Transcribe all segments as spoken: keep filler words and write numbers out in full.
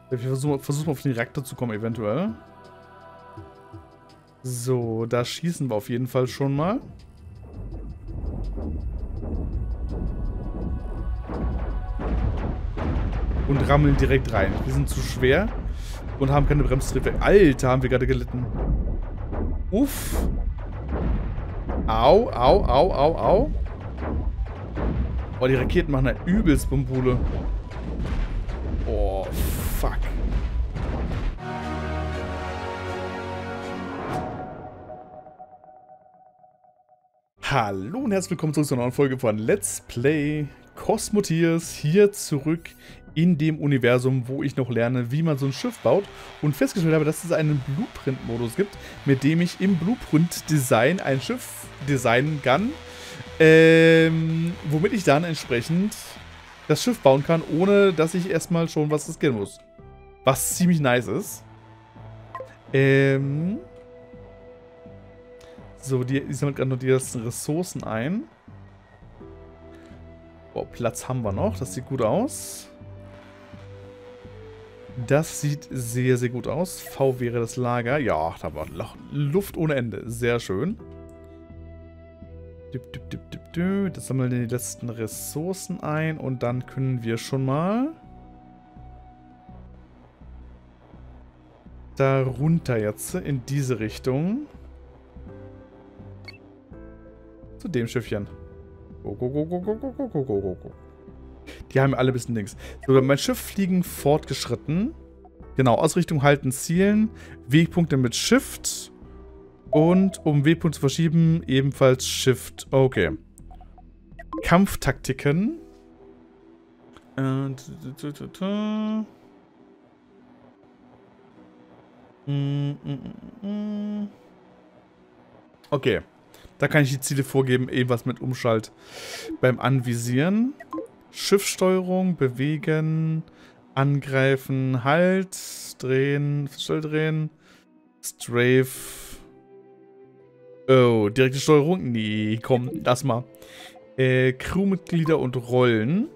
Ich versuche versuch mal auf den Reaktor zu kommen, eventuell. So, da schießen wir auf jeden Fall schon mal. Und rammeln direkt rein. Wir sind zu schwer und haben keine Bremstriebwerke. Alter, haben wir gerade gelitten. Uff. Au, au, au, au, au. Oh, die Raketen machen eine übelst Bumbule. Oh, fuck. Hallo und herzlich willkommen zurück zu einer neuen Folge von Let's Play Cosmoteers. Hier zurück in dem Universum, wo ich noch lerne, wie man so ein Schiff baut. Und festgestellt habe, dass es einen Blueprint-Modus gibt, mit dem ich im Blueprint-Design ein Schiff designen kann. Ähm, womit ich dann entsprechend das Schiff bauen kann, ohne dass ich erstmal schon was riskieren muss. Was ziemlich nice ist. Ähm... So, die, die sammelt gerade noch die ersten Ressourcen ein. Boah, Platz haben wir noch. Das sieht gut aus. Das sieht sehr, sehr gut aus. V wäre das Lager. Ja, da war Luft ohne Ende. Sehr schön. Das sammeln die letzten Ressourcen ein. Und dann können wir schon mal da runter jetzt in diese Richtung. Zu dem Schiffchen. Go, go, go, go, go, go, go, go, go, go. Die haben alle ein bisschen links. So, mein Schiff fliegen fortgeschritten. Genau, Ausrichtung halten, zielen. Wegpunkte mit Shift. Und um Wegpunkt zu verschieben, ebenfalls Shift. Okay. Kampftaktiken. Okay. Da kann ich die Ziele vorgeben, ebenfalls mit Umschalt beim Anvisieren. Schiffssteuerung, bewegen, angreifen, Halt, drehen, schnell drehen, Strafe. Oh, direkte Steuerung? Nee, komm, lass mal. Äh, Crewmitglieder und Rollen.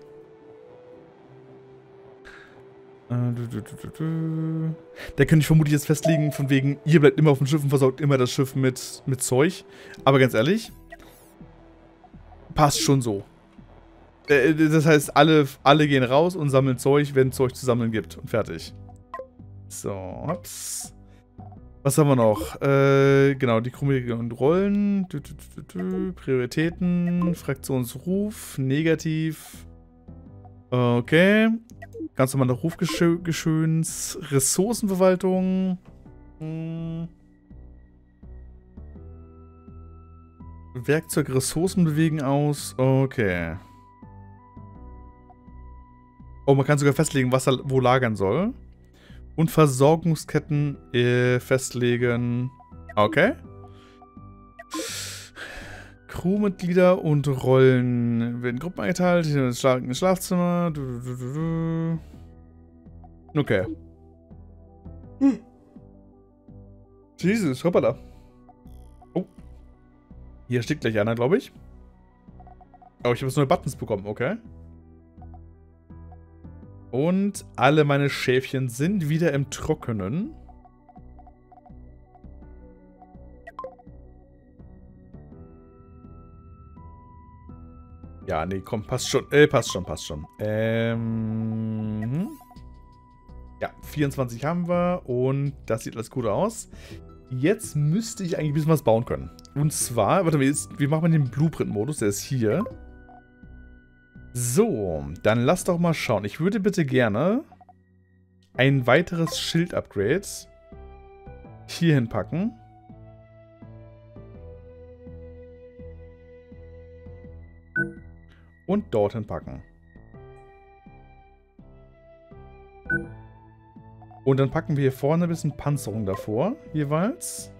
Äh, du, du, du, du. Da könnte ich vermutlich jetzt festlegen, von wegen, ihr bleibt immer auf dem Schiff und versorgt immer das Schiff mit, mit Zeug. Aber ganz ehrlich, passt schon so. Äh, das heißt, alle, alle gehen raus und sammeln Zeug, wenn es Zeug zu sammeln gibt. Und fertig. So, hops. Was haben wir noch? Äh, genau, die Chronik und Rollen. Du, du, du, du, Prioritäten. Fraktionsruf. Negativ. Okay. Ganz normal noch Rufgeschöns. Ressourcenverwaltung. Hm. Werkzeug Ressourcen bewegen aus. Okay. Oh, man kann sogar festlegen, was er wo lagern soll. Und Versorgungsketten äh, festlegen. Okay. Crewmitglieder und Rollen werden Gruppen eingeteilt. Hier ist ein Schlafzimmer. Du, du, du, du. Okay. Hm. Jesus, hoppala. Oh. Hier steht gleich einer, glaube ich. Oh, ich habe jetzt neue Buttons bekommen, okay. Und alle meine Schäfchen sind wieder im Trockenen. Ja, nee, komm, passt schon. Äh, passt schon, passt schon. Ähm. Ja, vierundzwanzig haben wir und das sieht alles gut aus. Jetzt müsste ich eigentlich ein bisschen was bauen können. Und zwar, warte mal, jetzt, wie machen wir den Blueprint-Modus? Der ist hier. So, dann lass doch mal schauen. Ich würde bitte gerne ein weiteres Schild-Upgrade hier hinpacken. Und dorthin packen. Und dann packen wir hier vorne ein bisschen Panzerung davor, jeweils.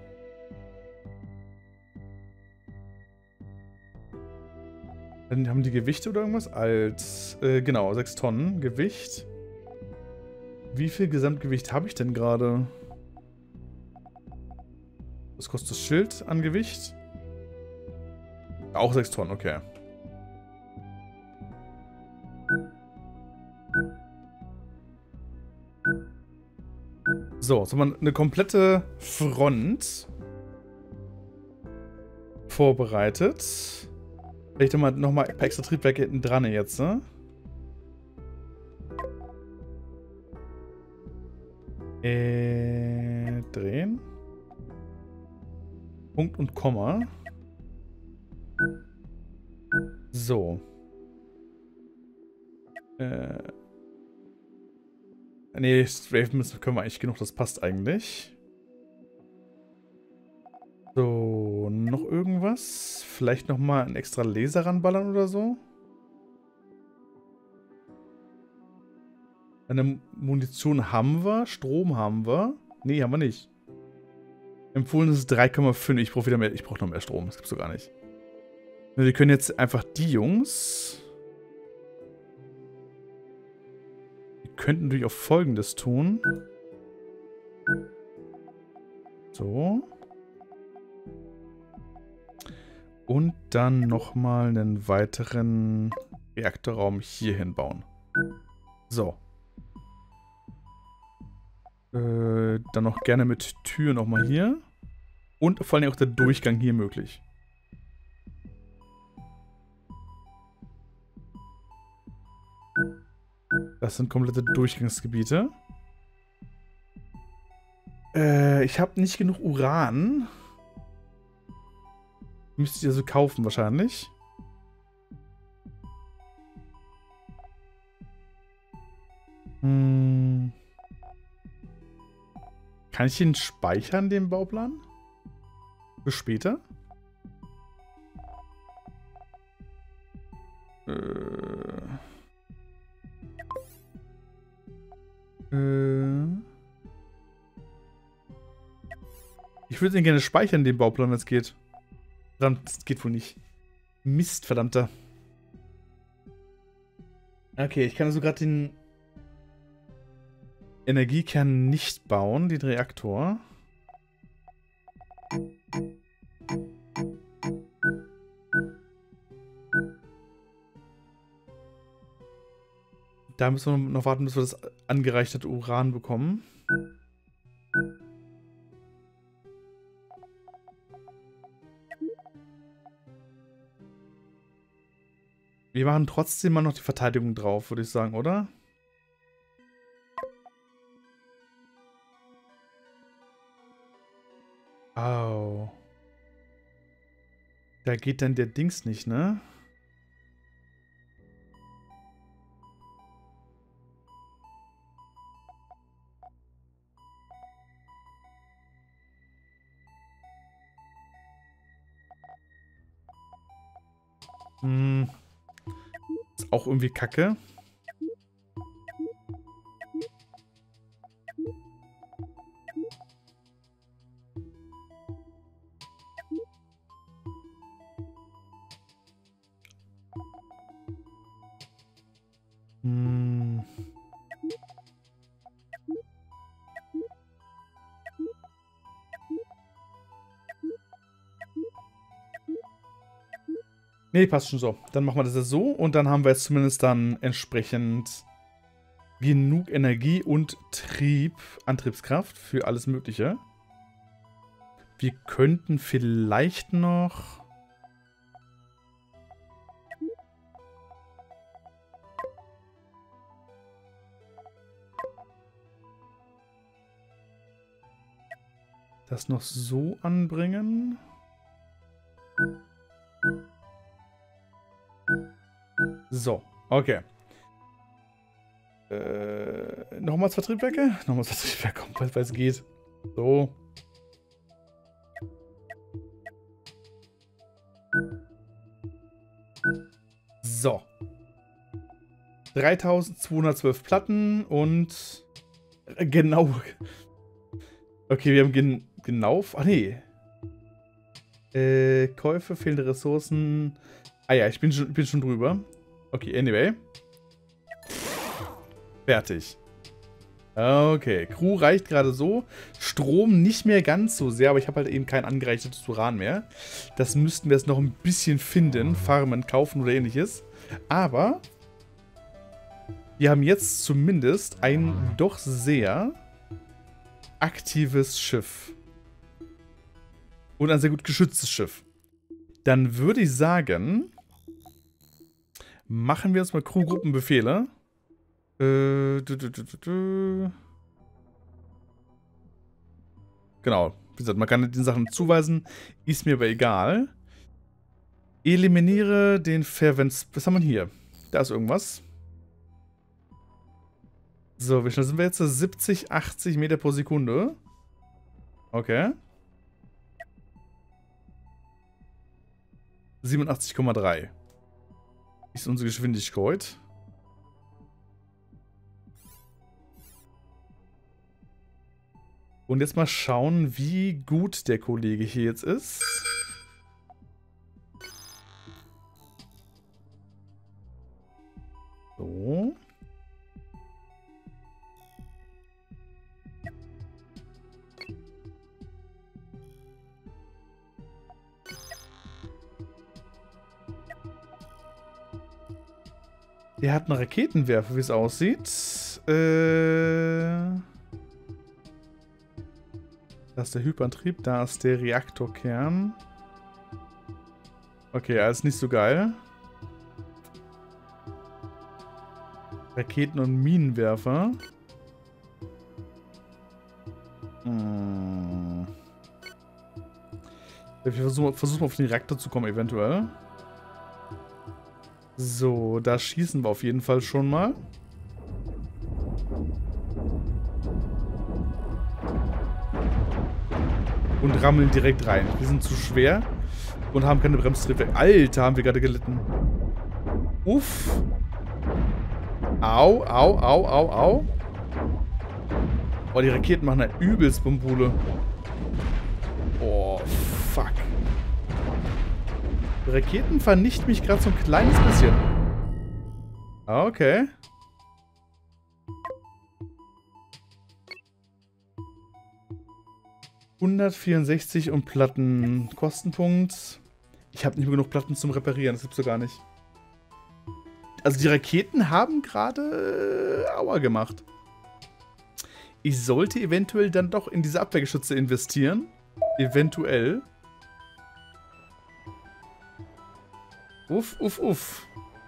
Dann haben die Gewichte oder irgendwas? Als, äh, genau, sechs Tonnen Gewicht. Wie viel Gesamtgewicht habe ich denn gerade? Was kostet das Schild an Gewicht? Auch sechs Tonnen, okay. So, so man eine komplette Front vorbereitet. Vielleicht nochmal noch mal ein paar extra Triebwerke hinten dran jetzt, ne? Äh, drehen. Punkt und Komma. So. Äh. Nee, Strafe müssen können wir eigentlich genug, das passt eigentlich. So, noch irgendwas? Vielleicht nochmal einen extra Laser ranballern oder so? Eine Munition haben wir, Strom haben wir. Nee, haben wir nicht. Empfohlen ist drei Komma fünf. Ich brauche wieder mehr. Ich brauche noch mehr Strom. Das gibt's doch gar nicht. Wir können jetzt einfach die Jungs. Wir könnten natürlich auch Folgendes tun. So. Und dann nochmal einen weiteren Reaktorraum hier hinbauen. So. Äh, dann noch gerne mit Tür nochmal hier. Und vor allem auch der Durchgang hier möglich. Das sind komplette Durchgangsgebiete. Äh, ich habe nicht genug Uran. Müsste ich also kaufen wahrscheinlich. Hm. Kann ich ihn speichern, den Bauplan? Für später? Äh. Äh. Ich würde ihn gerne speichern, den Bauplan, wenn es geht. Verdammt, das geht wohl nicht. Mist, verdammter. Okay, ich kann also gerade den Energiekern nicht bauen, den Reaktor. Da müssen wir noch warten, bis wir das angereicherte Uran bekommen. Wir machen trotzdem mal noch die Verteidigung drauf, würde ich sagen, oder? Au. Da geht dann der Dings nicht, ne? Hm. Ist auch irgendwie kacke. Hm. Nee, passt schon so. Dann machen wir das jetzt so und dann haben wir jetzt zumindest dann entsprechend genug Energie und Trieb, Antriebskraft für alles Mögliche. Wir könnten vielleicht noch... das noch so anbringen. So, okay. Äh, nochmal zwei Triebwerke? Nochmal zwei Triebwerke, weil es geht. So. So. dreitausendzweihundertzwölf Platten und genau. Okay, wir haben gen genau. Ach nee. Äh, Käufe, fehlende Ressourcen. Ah ja, ich bin schon, bin schon drüber. Okay, anyway. Fertig. Okay, Crew reicht gerade so. Strom nicht mehr ganz so sehr, aber ich habe halt eben kein angereichertes Uran mehr. Das müssten wir jetzt noch ein bisschen finden, farmen, kaufen oder ähnliches. Aber wir haben jetzt zumindest ein doch sehr aktives Schiff. Und ein sehr gut geschütztes Schiff. Dann würde ich sagen, machen wir uns mal Crewgruppenbefehle. Äh, du, du, du, du, du. Genau. Wie gesagt, man kann den Sachen zuweisen. Ist mir aber egal. Eliminiere den Verwends... Was haben wir hier? Da ist irgendwas. So, wie schnell sind wir jetzt? siebzig, achtzig Meter pro Sekunde. Okay. siebenundachtzig Komma drei. Ist unsere Geschwindigkeit. Und jetzt mal schauen, wie gut der Kollege hier jetzt ist. So. Der hat einen Raketenwerfer, wie es aussieht. Äh... Da ist der Hyperantrieb, da ist der Reaktorkern. Okay, alles nicht so geil. Raketen- und Minenwerfer. Hm. Ich versuche versuch mal auf den Reaktor zu kommen, eventuell. So, da schießen wir auf jeden Fall schon mal. Und rammeln direkt rein. Wir sind zu schwer und haben keine Bremstriebwerke. Alter, haben wir gerade gelitten. Uff. Au, au, au, au, au. Oh, die Raketen machen eine übelst Bombule. Oh, fuck. Die Raketen vernichten mich gerade so ein kleines bisschen. Okay. hundertvierundsechzig und Platten. Kostenpunkt. Ich habe nicht mehr genug Platten zum Reparieren. Das gibt's so gar nicht. Also die Raketen haben gerade äh, Aua gemacht. Ich sollte eventuell dann doch in diese Abwehrgeschütze investieren. Eventuell. Uff, uff, uff.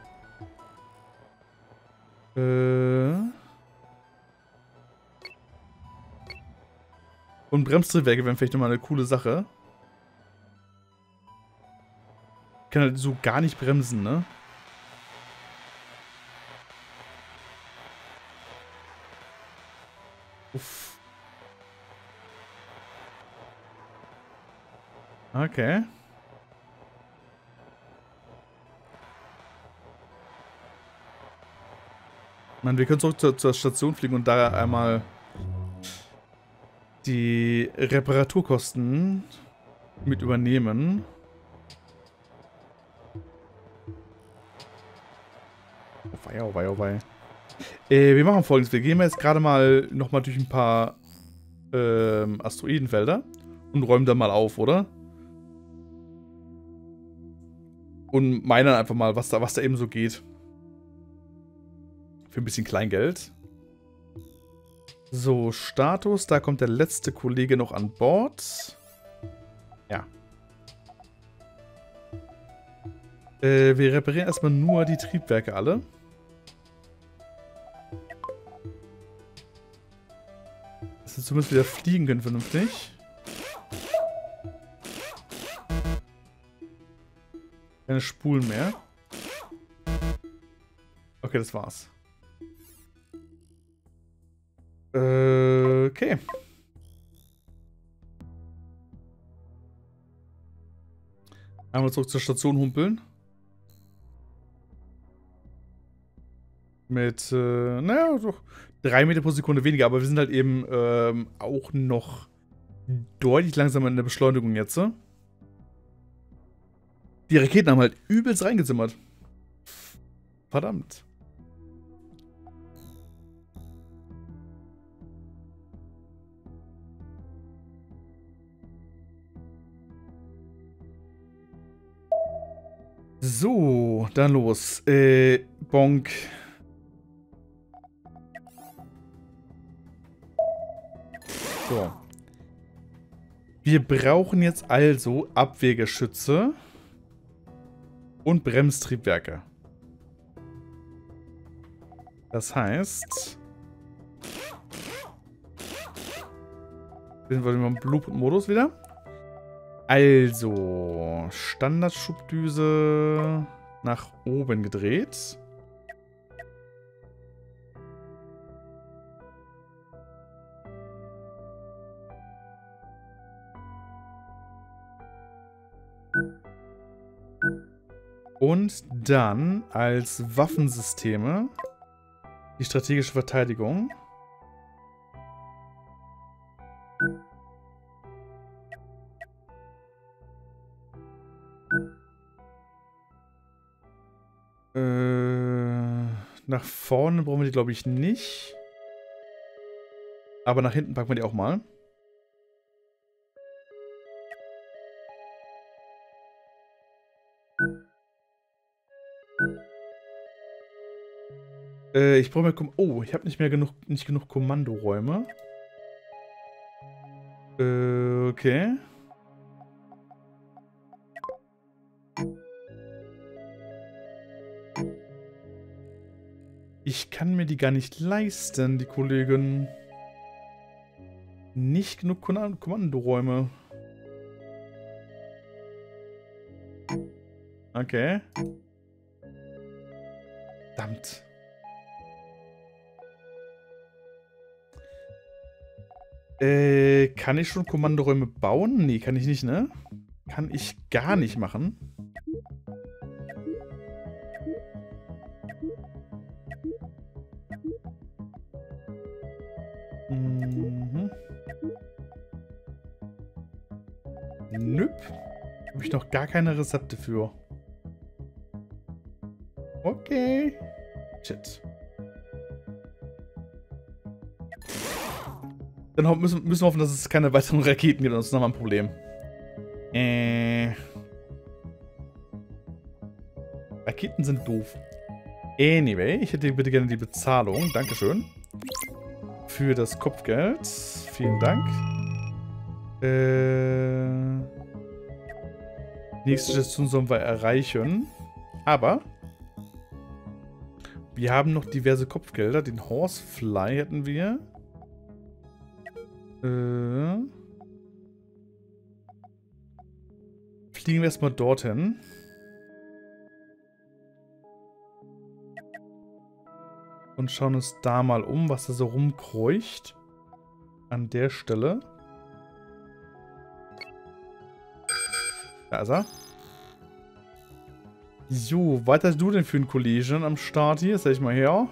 Äh... Und Bremstriebwerke wären vielleicht nochmal eine coole Sache. Ich kann halt so gar nicht bremsen, ne? Uff. Okay. Mann, wir können zurück zur, zur Station fliegen und da einmal die Reparaturkosten mit übernehmen. Oh wei, oh wei, oh wei. Äh, wir machen Folgendes. Wir gehen jetzt gerade mal nochmal durch ein paar ähm, Asteroidenfelder und räumen da mal auf, oder? Und meinen einfach mal, was da, was da eben so geht. Für ein bisschen Kleingeld. So, Status. Da kommt der letzte Kollege noch an Bord. Ja. Äh, wir reparieren erstmal nur die Triebwerke alle. Dass wir zumindest wieder fliegen können vernünftig. Keine Spulen mehr. Okay, das war's. Äh, okay. Einmal zurück zur Station humpeln. Mit, äh, naja, doch drei Meter pro Sekunde weniger, aber wir sind halt eben ähm, auch noch deutlich langsamer in der Beschleunigung jetzt. Die Raketen haben halt übelst reingezimmert. Verdammt. So, dann los. Äh, Bonk. So. Wir brauchen jetzt also Abwehrgeschütze und Bremstriebwerke. Das heißt... Sind wir im Blueprint-Modus wieder. Also, Standardschubdüse nach oben gedreht. Und dann als Waffensysteme die strategische Verteidigung. Äh, nach vorne brauchen wir die, glaube ich, nicht. Aber nach hinten packen wir die auch mal. Äh, ich brauche mehr... Kom oh, ich habe nicht mehr genug, nicht genug Kommandoräume. Äh, okay. Ich kann mir die gar nicht leisten, die Kollegen. Nicht genug Kommandoräume. Okay. Verdammt. Äh, kann ich schon Kommandoräume bauen? Nee, kann ich nicht, ne? Kann ich gar nicht machen. Mhm. Nüpp. Habe ich noch gar keine Rezepte für. Okay. Shit. Dann müssen, müssen wir hoffen, dass es keine weiteren Raketen gibt. Sonst haben wir ein Problem. Äh. Raketen sind doof. Anyway, ich hätte bitte gerne die Bezahlung. Dankeschön. Für das Kopfgeld. Vielen Dank. Äh. Nächste Station sollen wir erreichen. Aber wir haben noch diverse Kopfgelder. Den Horsefly hätten wir. Äh. Fliegen wir erstmal dorthin. Und schauen uns da mal um, was da so rumkreucht. An der Stelle. Da ist er. So, was hast du denn für ein Kollegen am Start hier? Sag ich mal her.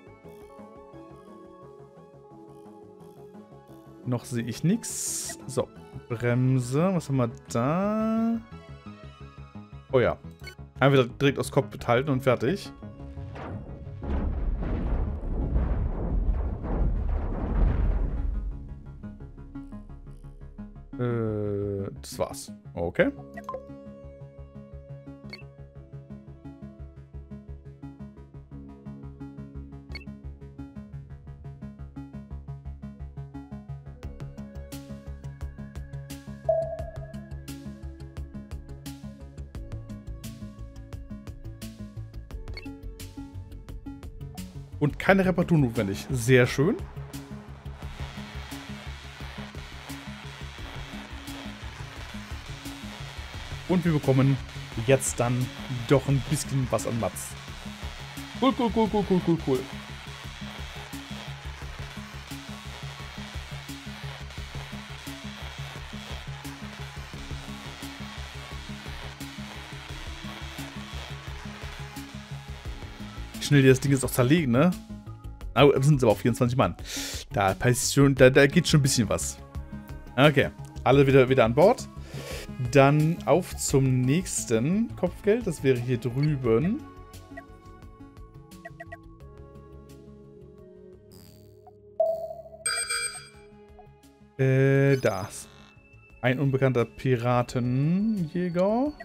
Noch sehe ich nichts. So, Bremse. Was haben wir da? Oh ja. Einfach direkt aufs Cockpit halten und fertig. Äh, das war's. Okay. Und keine Reparatur notwendig. Sehr schön. Und wir bekommen jetzt dann doch ein bisschen was an Mats. Cool, cool, cool, cool, cool, cool, cool. Schnell die das Ding jetzt auch zerlegen, ne? Aber oh, sind es aber auch vierundzwanzig Mann. Da passiert schon, da, da geht schon ein bisschen was. Okay, alle wieder, wieder an Bord. Dann auf zum nächsten Kopfgeld. Das wäre hier drüben. Äh, das. Ein unbekannter Piratenjäger.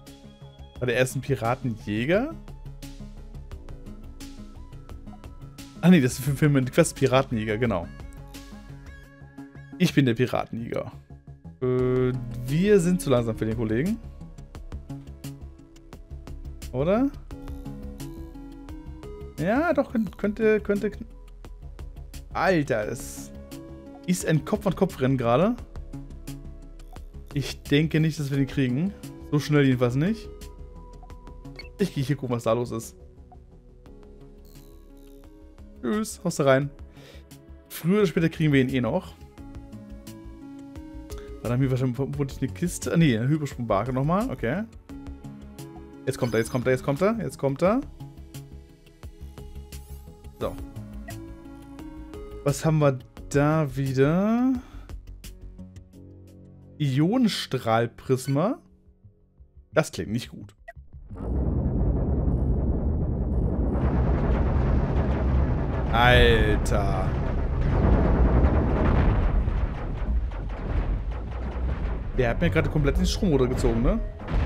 War der erste Piratenjäger? Ah nee, das ist für, für den Quest Piratenjäger, genau. Ich bin der Piratenjäger. Äh, wir sind zu langsam für den Kollegen. Oder? Ja, doch, könnte, könnte... Alter, es ist ein Kopf-an-Kopf-Rennen gerade. Ich denke nicht, dass wir den kriegen. So schnell jedenfalls nicht. Ich gehe hier gucken, was da los ist. Tschüss, haust du rein. Früher oder später kriegen wir ihn eh noch. Dann haben wir wahrscheinlich eine Kiste. Ah, nee, eine Hypersprungbarke nochmal. Okay. Jetzt kommt er, jetzt kommt er, jetzt kommt er, jetzt kommt er. So. Was haben wir da wieder? Ionenstrahlprisma. Das klingt nicht gut. Alter. Der hat mir gerade komplett den Strom runtergezogen, ne?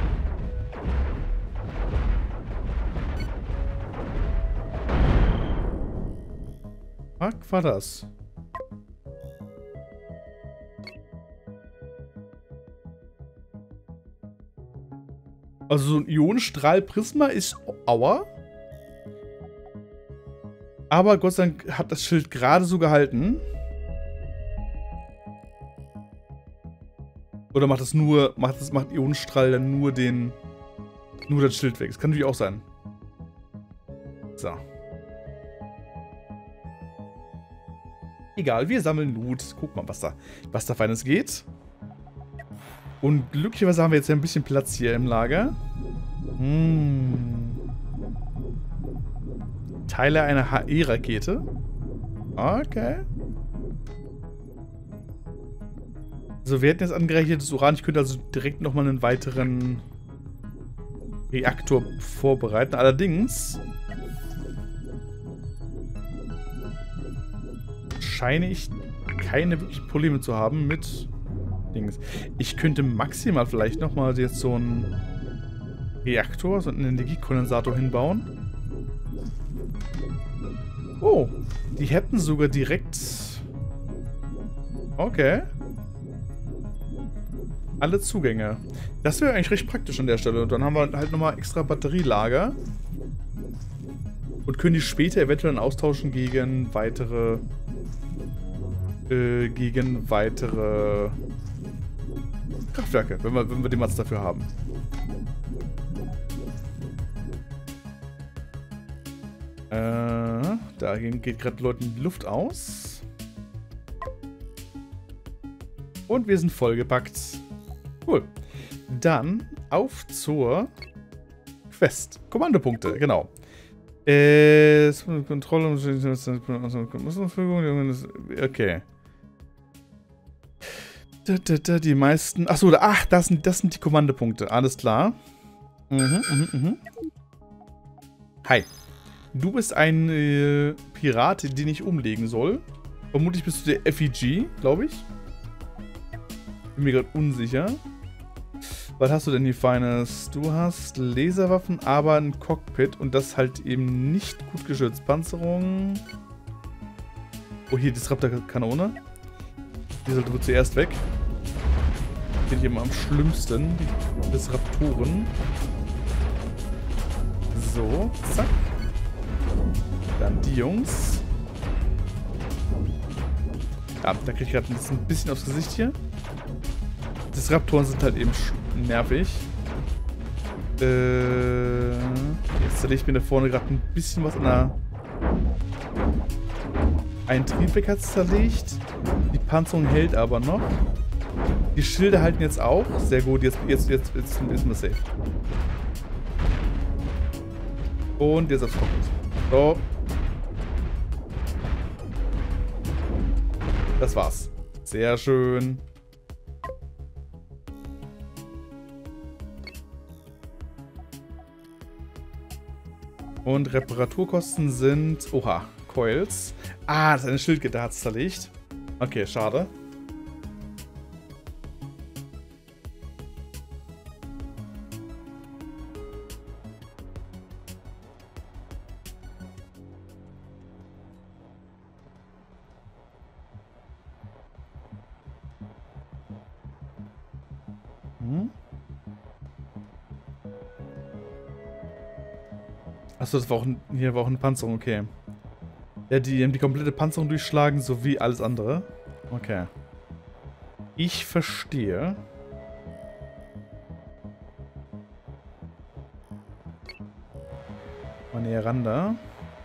Was war das? Also so ein Ionenstrahlprisma ist Aua. Aber Gott sei Dank hat das Schild gerade so gehalten. Oder macht das nur, macht das macht Ionenstrahl dann nur den, nur das Schild weg. Das kann natürlich auch sein. So. Egal, wir sammeln Loot. Guck mal, was da, was da Feines geht. Und glücklicherweise haben wir jetzt ja ein bisschen Platz hier im Lager. Hm. Teile einer H E-Rakete. Okay. So, wir hätten jetzt angereichertes Uran. Ich könnte also direkt nochmal einen weiteren Reaktor vorbereiten. Allerdings scheine ich keine wirklichen Probleme zu haben mit Dings. Ich könnte maximal vielleicht nochmal jetzt so einen Reaktor, so einen Energiekondensator hinbauen. Oh, die hätten sogar direkt... Okay. Alle Zugänge. Das wäre eigentlich recht praktisch an der Stelle. Und dann haben wir halt nochmal extra Batterielager. Und können die später eventuell dann austauschen gegen weitere... Äh, gegen weitere... Kraftwerke, wenn wir, wenn wir den Mats dafür haben. Äh, da geht gerade Leuten die Luft aus. Und wir sind vollgepackt. Cool. Dann auf zur Quest. Kommandopunkte, genau. Äh, Kontrolle und okay. Da, da, da, die meisten. Achso, ach, das sind, das sind die Kommandopunkte. Alles klar. Mhm, mhm, mhm. Hi. Du bist ein äh, Pirat, den ich umlegen soll. Vermutlich bist du der F E G, glaube ich. Bin mir gerade unsicher. Was hast du denn hier Feines? Du hast Laserwaffen, aber ein Cockpit und das halt eben nicht gut geschützt. Panzerung. Oh, hier Disruptor-Kanone. Die sollte wohl zuerst weg. Bin ich immer am schlimmsten. Die Disruptoren. So, zack. Dann die Jungs. Ja, da kriege ich gerade ein bisschen aufs Gesicht hier. Disruptoren sind halt eben nervig. Äh, jetzt zerlege ich mir da vorne gerade ein bisschen was an der... Ein Triebwerk hat es zerlegt. Die Panzerung hält aber noch. Die Schilde halten jetzt auch. Sehr gut, jetzt, jetzt, jetzt, jetzt ist man safe. Und jetzt aufs Cockpit. So. Das war's. Sehr schön. Und Reparaturkosten sind... Oha, Coils. Ah, das ist eine Schildgitter, hat es zerlegt. Okay, schade. Mhm. Achso, das war auch ein, hier war auch eine Panzerung, okay. Ja, die haben die komplette Panzerung durchschlagen, sowie alles andere. Okay. Ich verstehe. Mal näher ran da.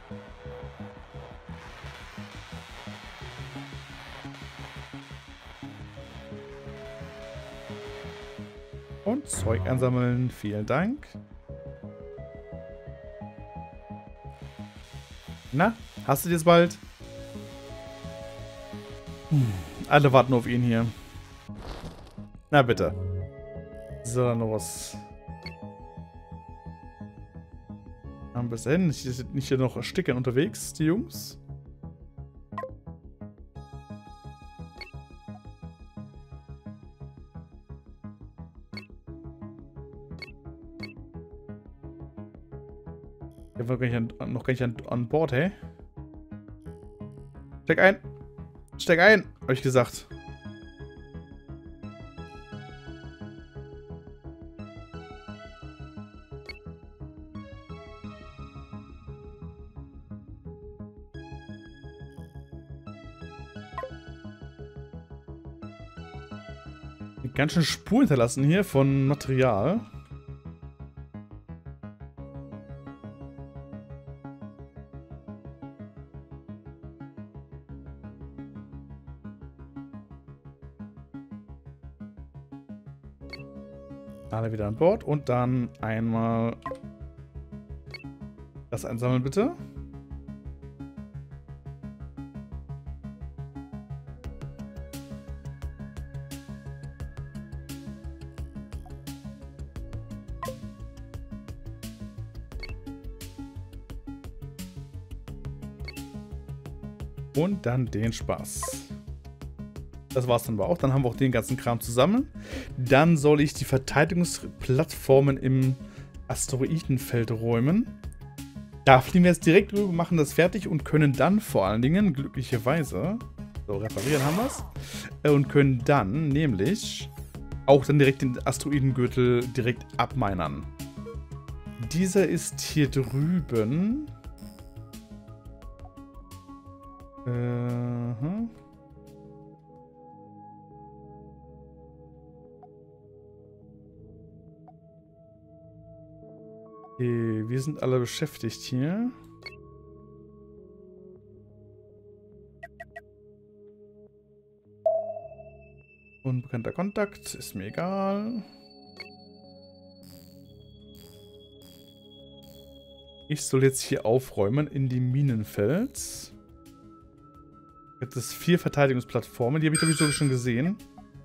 Und Zeug einsammeln. Vielen Dank. Na, hast du jetzt bald? Hm, alle warten auf ihn hier. Na bitte. So, dann los. Haben bis hin. Nicht, nicht hier noch ersticken unterwegs, die Jungs. Der war gar nicht an, noch gar nicht an, an Bord, hey? Steig ein! Steig ein! Hab ich gesagt. Ganz schön Spur hinterlassen hier von Material. Alle wieder an Bord und dann einmal das einsammeln, bitte. Und dann den Spaß. Das war's dann aber auch. Dann haben wir auch den ganzen Kram zusammen. Dann soll ich die Verteidigungsplattformen im Asteroidenfeld räumen. Da fliegen wir jetzt direkt rüber, machen das fertig und können dann vor allen Dingen, glücklicherweise, so reparieren haben wir es, und können dann nämlich auch dann direkt den Asteroidengürtel direkt abminern. Dieser ist hier drüben. Uh-huh. Okay, wir sind alle beschäftigt hier. Unbekannter Kontakt, ist mir egal. Ich soll jetzt hier aufräumen in die Minenfels. Gibt es vier Verteidigungsplattformen. Die habe ich, glaube ich, sogar schon gesehen.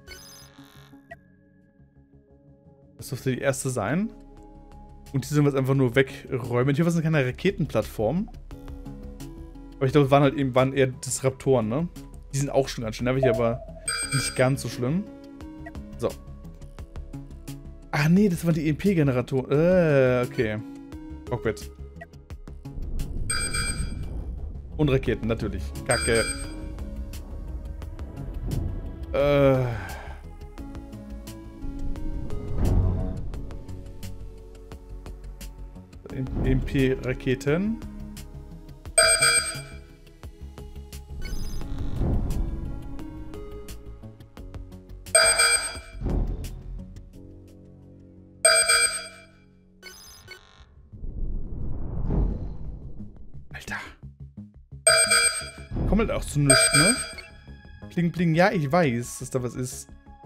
Das dürfte die erste sein. Und die sollen wir jetzt einfach nur wegräumen. Hier sind keine Raketenplattformen. Aber ich glaube, es waren halt eben waren eher Disruptoren, ne? Die sind auch schon ganz schön nervig, aber nicht ganz so schlimm. So. Ah, nee, das waren die E M P-Generatoren. Äh, okay. Cockpit. Und Raketen, natürlich. Kacke. Äh. E M P-Raketen. Alter. Kommt halt auch zu nichts, ne? Bling, bling. Ja, ich weiß, dass da was ist.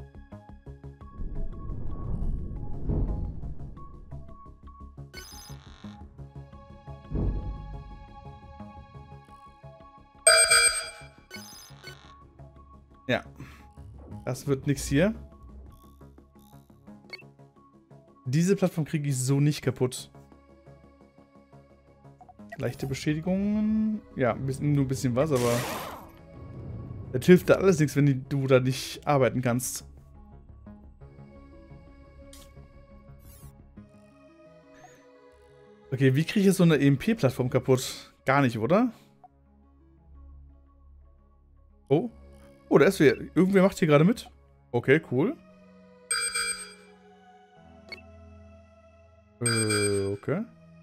Ja. Das wird nichts hier. Diese Plattform kriege ich so nicht kaputt. Leichte Beschädigungen. Ja, ein bisschen, nur ein bisschen was, aber das hilft da alles nichts, wenn du da nicht arbeiten kannst. Okay, wie kriege ich jetzt so eine E M P-Plattform kaputt? Gar nicht, oder? Oh. Oh, da ist wer. Irgendwer macht hier gerade mit. Okay, cool. Äh, okay.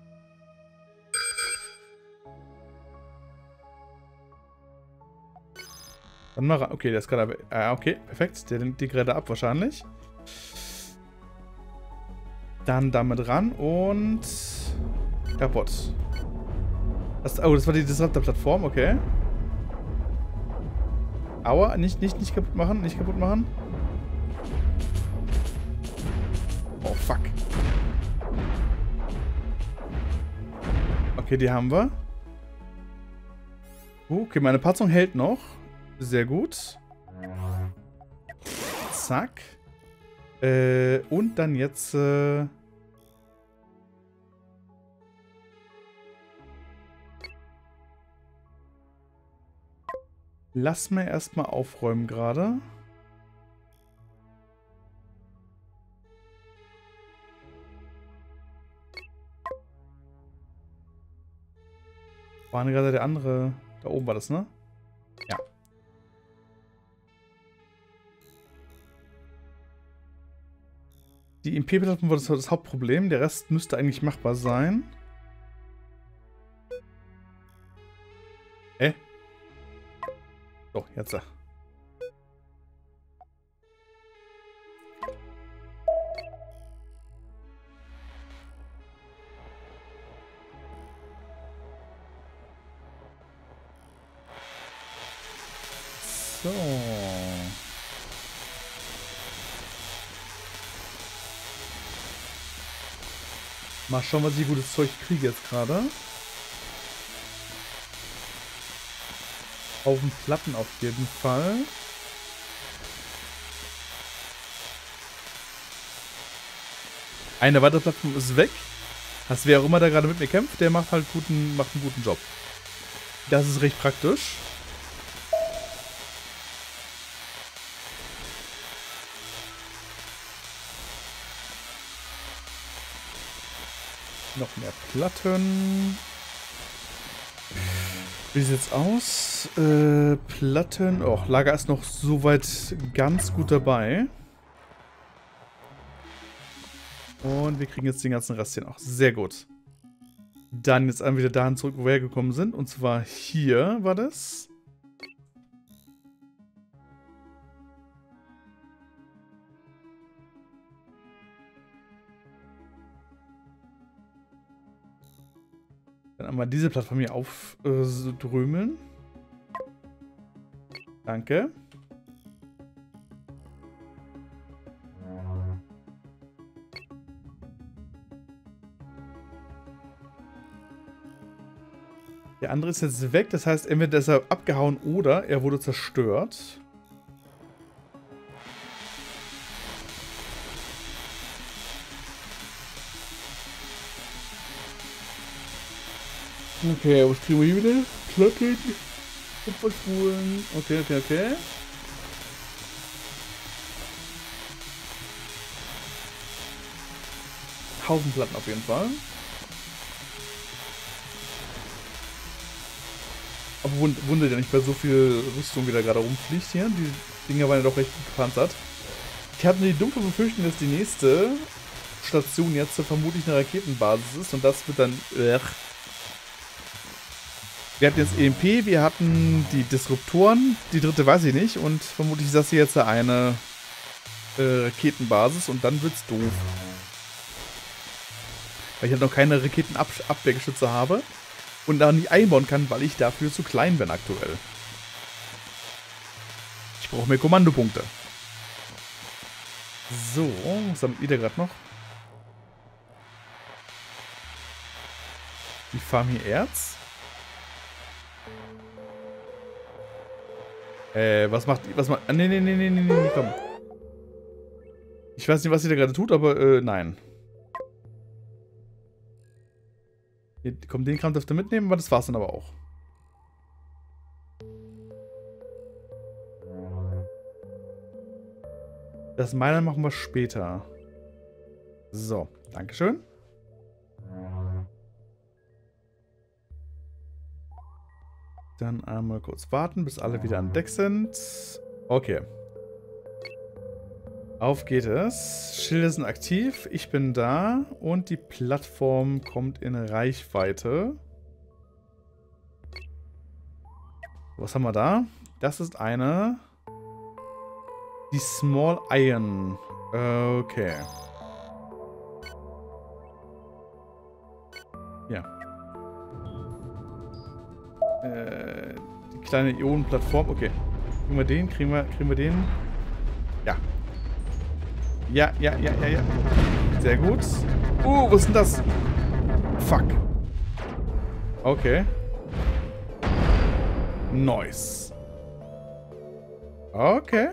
Dann mal ran. Okay, der ist gerade... Ah, okay, perfekt. Der nimmt die gerade ab wahrscheinlich. Dann damit ran und... kaputt. Das, oh, das war die Disruptor-Plattform, okay. Aua, nicht, nicht, nicht kaputt machen, nicht kaputt machen. Oh, fuck. Okay, die haben wir. Okay, meine Patzung hält noch. Sehr gut. Zack. Äh, und dann jetzt... Äh Lass mir erstmal aufräumen gerade. War gerade der andere... Da oben war das, ne? Ja. Die I M P-Plattform war das, das Hauptproblem. Der Rest müsste eigentlich machbar sein. Hä? So, jetzt. So. Mal schauen, was ich gutes Zeug kriege jetzt gerade. Auf den Platten auf jeden Fall. Eine weitere Plattform ist weg. Das wer auch immer da gerade mit mir kämpft, der macht halt guten, macht einen guten Job. Das ist recht praktisch. Noch mehr Platten. Wie sieht's aus? Äh, Platten. Oh, Lager ist noch soweit ganz gut dabei. Und wir kriegen jetzt den ganzen Rest hier noch. Sehr gut. Dann jetzt einmal wieder dahin zurück, wo wir hergekommen sind. Und zwar hier war das. Dann einmal diese Plattform hier aufdrömeln. Danke. Der andere ist jetzt weg, das heißt, entweder ist er abgehauen oder er wurde zerstört. Okay, was kriegen wir hier wieder? Platten, Kupferspulen. Okay, okay, okay. Haufen Platten auf jeden Fall. Aber wund wundert ja nicht bei so viel Rüstung, wie da gerade rumfliegt hier. Die Dinger waren ja doch recht gut gepanzert. Ich habe die dumpfe Befürchtung, dass die nächste Station jetzt vermutlich eine Raketenbasis ist und das wird dann... Ugh. Wir hatten jetzt E M P, wir hatten die Disruptoren, die dritte weiß ich nicht und vermutlich ist das hier jetzt eine äh, Raketenbasis und dann wird's doof. Weil ich halt noch keine Raketenabwehrgeschütze habe und da nicht einbauen kann, weil ich dafür zu klein bin aktuell. Ich brauche mehr Kommandopunkte. So, was haben wir da gerade noch? Ich farm hier Erz. Äh, was macht... Was macht... Nee, nee, nee, nee, nee, nee, komm. Ich weiß nicht, was sie da gerade tut, aber, äh, nein. Hier, komm, den Kram dürft ihr mitnehmen, aber das war's dann aber auch. Das Miner machen wir später. So, dankeschön. Dann einmal kurz warten, bis alle wieder an Deck sind. Okay. Auf geht es. Schilder sind aktiv. Ich bin da. Und die Plattform kommt in Reichweite. Was haben wir da? Das ist eine... Die Small Iron. Okay. Ja. Äh, die kleine Ionenplattform. Okay. Kriegen wir den? Kriegen wir, kriegen wir den? Ja. Ja, ja, ja, ja, ja. Sehr gut. Uh, was ist denn das? Fuck. Okay. Nice. Okay.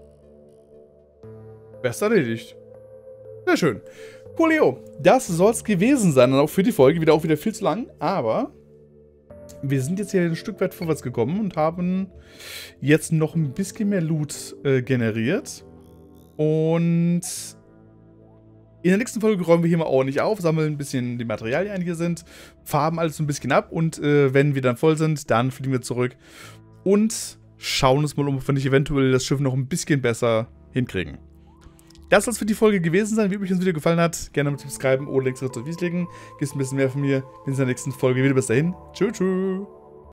Best erledigt. Sehr schön. Coolio. Das soll es gewesen sein. Und auch für die Folge wieder auch wieder viel zu lang. Aber wir sind jetzt hier ein Stück weit vorwärts gekommen und haben jetzt noch ein bisschen mehr Loot äh, generiert. Und in der nächsten Folge räumen wir hier mal ordentlich auf, sammeln ein bisschen die Materialien, die hier sind, farben alles so ein bisschen ab und äh, wenn wir dann voll sind, dann fliegen wir zurück und schauen uns mal um, ob wir nicht eventuell das Schiff noch ein bisschen besser hinkriegen. Das soll es für die Folge gewesen sein. Wie euch das Video gefallen hat, gerne mit subscriben oder links rechts auf Wies legen. Gibt ein bisschen mehr von mir. Bis in der nächsten Folge wieder. Bis dahin. Tschüss. Tschüss.